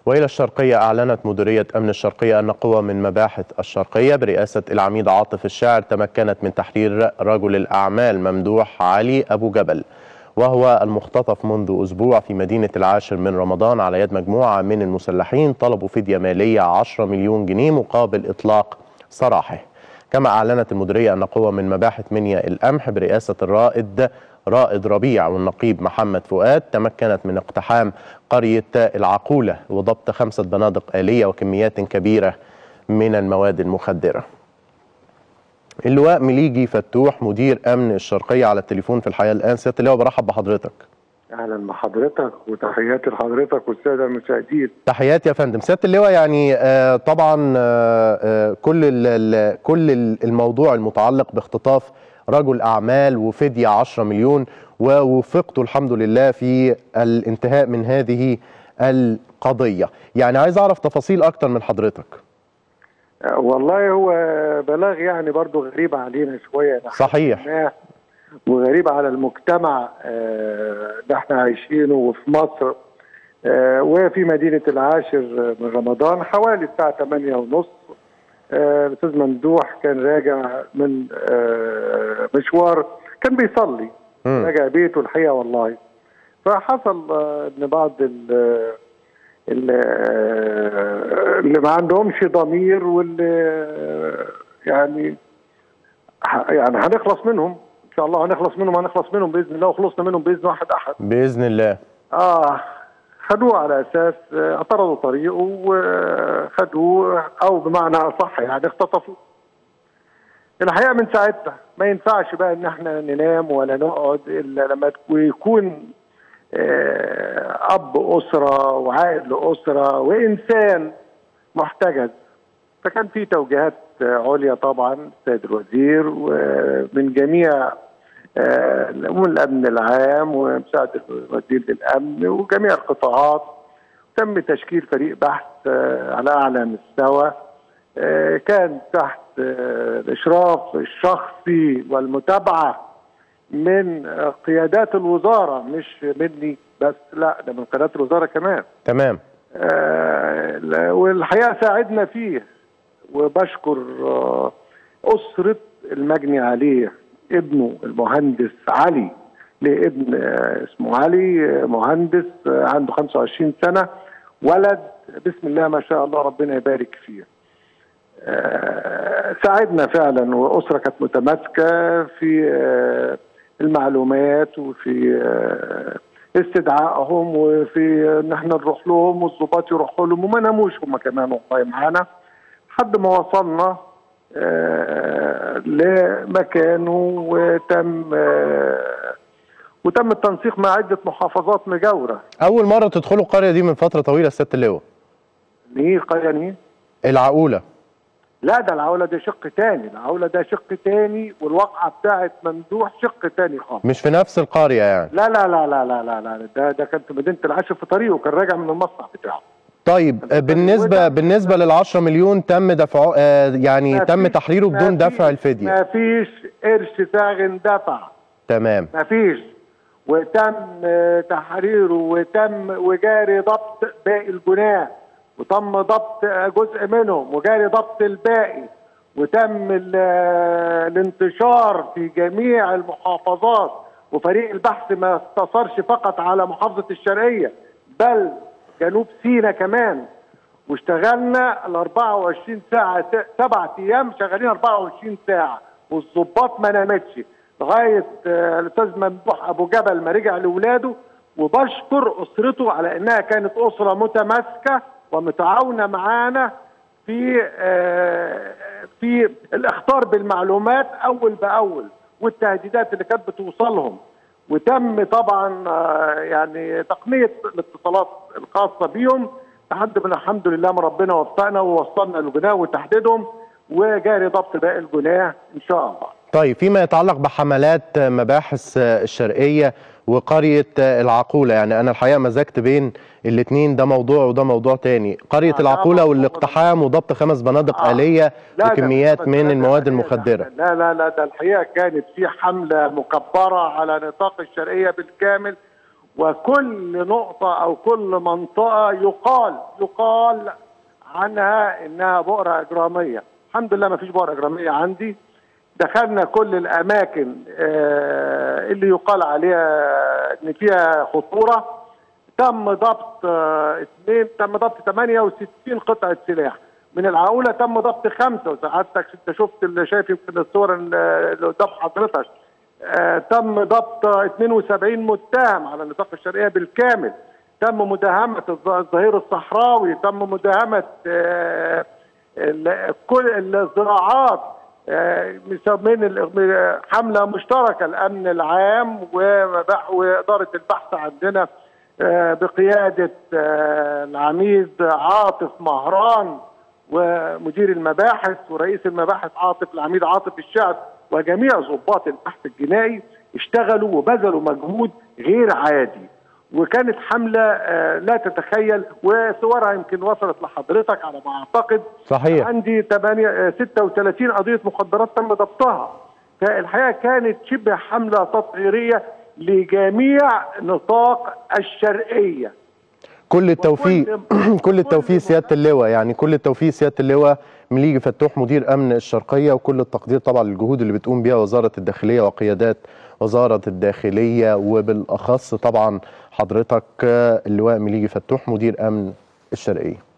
وإلى الشرقية، أعلنت مديرية أمن الشرقية أن قوى من مباحث الشرقية برئاسة العميد عاطف الشاعر تمكنت من تحرير رجل الأعمال ممدوح علي أبو جبل، وهو المختطف منذ أسبوع في مدينة العاشر من رمضان على يد مجموعة من المسلحين طلبوا فدية مالية 10 مليون جنيه مقابل إطلاق سراحه. كما أعلنت المديرية أن قوى من مباحث منيا القمح برئاسة رائد ربيع والنقيب محمد فؤاد تمكنت من اقتحام قرية العقولة وضبط 5 بنادق آلية وكميات كبيرة من المواد المخدرة. اللواء مليجي فتوح مدير أمن الشرقية على التليفون في الحياة الآن. سيادة اللواء، برحب بحضرتك. اهلا بحضرتك وتحياتي لحضرتك والساده المشاهدين. تحياتي يا فندم. سيادة اللواء، يعني طبعا كل الموضوع المتعلق باختطاف رجل أعمال وفدية 10 مليون، ووفقتوا الحمد لله في الانتهاء من هذه القضية. يعني عايز أعرف تفاصيل أكتر من حضرتك. والله هو بلاغ يعني برضو غريب علينا شوية. صحيح. وغريب على المجتمع اللي احنا عايشينه وفي مصر وفي مدينة العاشر من رمضان حوالي الساعة 8:30. الأستاذ ممدوح كان راجع من مشوار، كان بيصلي راجع بيته الحقيقة والله. فحصل ان بعض اللي ما عندهمش ضمير واللي يعني هنخلص منهم ان شاء الله، هنخلص منهم باذن الله، وخلصنا منهم باذن واحد احد باذن الله. خدوه على اساس اعترضوا طريقه وخدوه، او بمعنى اصح يعني اختطفوه. الحقيقه من ساعتها ما ينفعش بقى ان احنا ننام ولا نقعد الا لما يكون اب اسره وعائد لاسره وانسان محتجز. فكان في توجيهات عليا طبعا السيد الوزير ومن جميع من الامن العام ومساعد الوزير للامن وجميع القطاعات. تم تشكيل فريق بحث على اعلى مستوى كان تحت الاشراف الشخصي والمتابعه من قيادات الوزاره، مش مني بس، لا ده من قيادات الوزاره كمان. تمام. والحقيقه ساعدنا فيه، وبشكر أسرة المجني عليه، ابنه المهندس علي، لابن اسمه علي مهندس عنده 25 سنة، ولد بسم الله ما شاء الله ربنا يبارك فيه. ساعدنا فعلا، وأسرة كانت متماسكة في المعلومات وفي استدعائهم وفي ان احنا نروح لهم والضباط يروحوا لهم، وما ناموش هم كمان والله معانا لحد ما وصلنا لمكانه. وتم التنسيق مع عدة محافظات مجاورة. أول مرة تدخلوا القرية دي من فترة طويلة سيادة اللواء. ايه قرية مين؟ العقولة. لا ده العقولة ده شق تاني، العقولة ده شق تاني، والواقعة بتاعت ممدوح شق تاني خالص. مش في نفس القرية يعني؟ لا لا لا لا لا لا لا، ده كان في مدينة العاشر في طريقه، كان راجع من المصنع بتاعه. طيب بالنسبة لل 10 مليون تم دفعه يعني تم تحريره بدون دفع الفدية؟ ما فيش قرش ثاغن دفع. تمام. ما فيش، وتم تحريره وجاري ضبط باقي الجناه، وتم ضبط جزء منهم وجاري ضبط الباقي، وتم الانتشار في جميع المحافظات. وفريق البحث ما اقتصرش فقط على محافظة الشرقية بل جنوب سيناء كمان، واشتغلنا ال 24 ساعة 7 أيام شغالين 24 ساعة، والضباط ما نامتش لغاية الأستاذ ممدوح أبو جبل ما رجع لولاده. وبشكر أسرته على أنها كانت أسرة متماسكة ومتعاونة معانا في الإخطار بالمعلومات أول بأول والتهديدات اللي كانت بتوصلهم. وتم طبعا يعني تقنيه الاتصالات الخاصه بيهم لحد ما الحمد لله ما ربنا وفقنا ووصلنا للجناه وتحديدهم، وجاري ضبط باقي الجناه ان شاء الله. طيب فيما يتعلق بحملات مباحث الشرقيه وقريه العقوله، يعني انا الحقيقه مزجت بين الاثنين، ده موضوع وده موضوع تاني. قريه العقوله والاقتحام وضبط 5 بنادق آلية وكميات من المواد المخدره. لا لا لا، ده الحقيقه كانت في حمله مكبره على نطاق الشرقيه بالكامل، وكل نقطة أو كل منطقة يقال عنها إنها بؤرة إجرامية. الحمد لله ما فيش بؤرة إجرامية عندي. دخلنا كل الأماكن اللي يقال عليها إن فيها خطورة. تم ضبط 68 قطعة سلاح. من العقولة تم ضبط 5، وسعادتك انت شفت اللي شايف يمكن الصور اللي قدام حضرتك. تم ضبط 72 متهم على النطاق الشرقية بالكامل. تم مداهمة الظهير الصحراوي، تم مداهمة كل الزراعات من حملة مشتركة الأمن العام وإدارة البحث عندنا بقيادة العميد عاطف مهران ومدير المباحث ورئيس المباحث العميد عاطف الشعب وجميع ضباط البحث الجنائي اشتغلوا وبذلوا مجهود غير عادي. وكانت حملة لا تتخيل، وصورها يمكن وصلت لحضرتك على ما أعتقد. صحيح. عندي 36 قضية مخدرات تم ضبطها. فالحقيقة كانت شبه حملة تطهيرية لجميع نطاق الشرقية. كل التوفيق كل التوفيق سيادة اللواء، يعني كل التوفيق سيادة اللواء مليجي فتوح مدير أمن الشرقية، وكل التقدير طبعا للجهود اللي بتقوم بها وزارة الداخلية وقيادات وزارة الداخلية، وبالأخص طبعا حضرتك اللواء مليجي فتوح مدير أمن الشرقية.